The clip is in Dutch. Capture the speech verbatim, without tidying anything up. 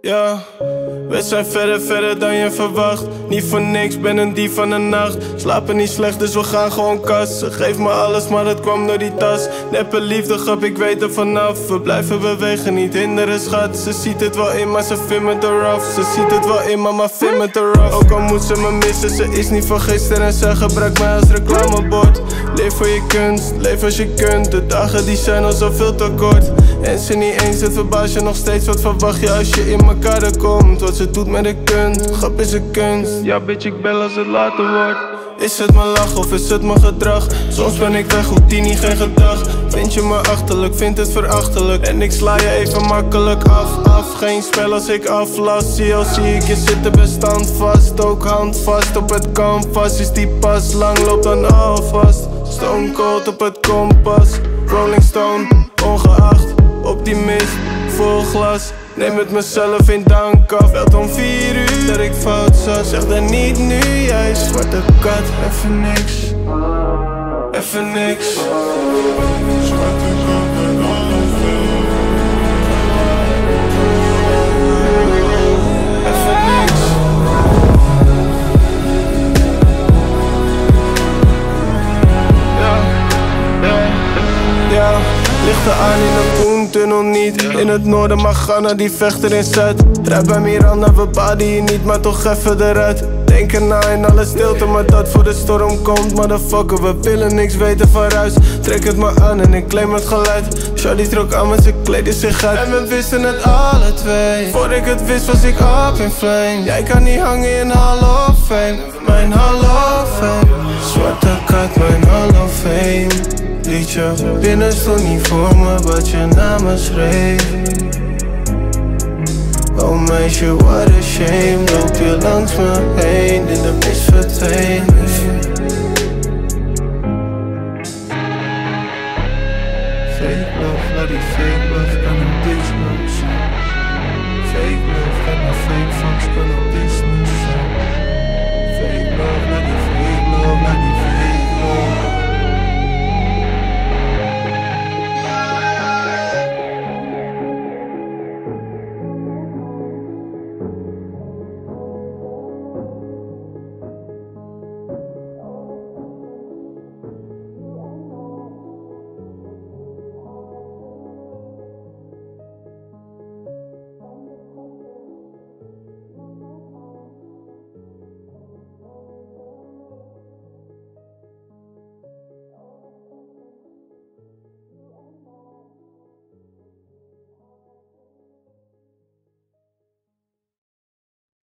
Ja, we zijn verder, verder dan je verwacht. Niet voor niks, ben een dief van de nacht. Slapen niet slecht, dus we gaan gewoon kast. Ze geeft me alles, maar dat kwam door die tas. Neppe liefde, grap, ik weet er vanaf. We blijven bewegen, niet hinderen, schat. Ze ziet het wel in, maar ze vindt me te rough. Ze ziet het wel in, maar, maar vindt me te rough. Ook al moet ze me missen, ze is niet van gisteren. En ze gebruikt mij als reclamebord. Leef voor je kunst, leef als je kunt. De dagen die zijn al zoveel te kort. En ze niet eens, het verbaast je nog steeds. Wat verwacht je als je in elkaar er komt? Wat ze doet met de kunst, grap is een kunst. Ja bitch, ik bel als het later wordt. Is het mijn lach of is het mijn gedrag? Soms ben ik weg, Houdini, geen gedag. Vind je me achterlijk, vind het verachtelijk. En ik sla je even makkelijk af, af. Geen spel als ik aflas. Zie al zie ik je zitten bestand vast. Ook handvast op het canvas. Is die pas lang, loopt dan alvast. Stone cold op het kompas. Rolling Stone, ongeacht. Optimist, vol glas. Neem het mezelf in dank af. Belt om vier uur dat ik fout zat. Zeg dan niet nu, jij zwarte kat. Even niks, even niks. Zwarte kat met alle veel. Even niks. Ja, ja, ja. Lichten aan in de Koentunnel niet. In het noorden mag gaan naar die vechter in Zuid. Rijd bij Miranda, we baden hier niet, maar toch even eruit. Denken na in alle stilte, maar dat voor de storm komt. Motherfucker, we willen niks weten van ruis. Trek het maar aan en ik claim het geluid. Shawty trok aan met zijn kleden zich uit. En we wisten het alle twee. Voor ik het wist was ik up in flame. Jij kan niet hangen in Hall of Fame. Mijn Hall of Fame. Zwarte kat, mijn Hall of Fame. Liedje binnen stond niet voor me, wat je namen schreef. Oh meisje, what a shame. Loop je langs me heen, in de mist verdween. Fake love, laat die fake love.